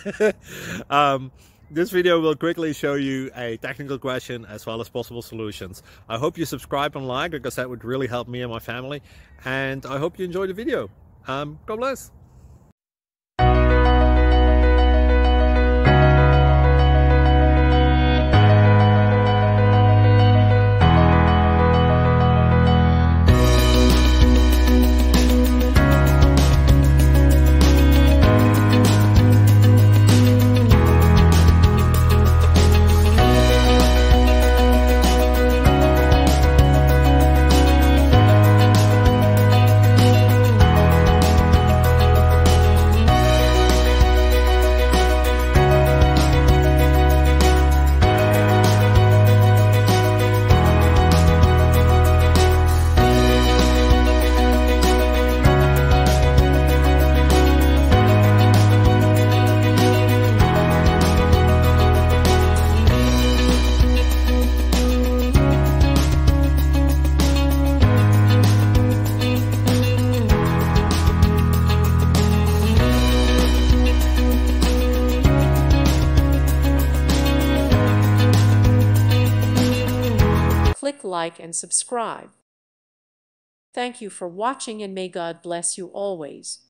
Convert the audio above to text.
um, this video will quickly show you a technical question as well as possible solutions. I hope you subscribe and like, because that would really help me and my family. And I hope you enjoy the video. God bless. Click like and subscribe. Thank you for watching, and may God bless you always.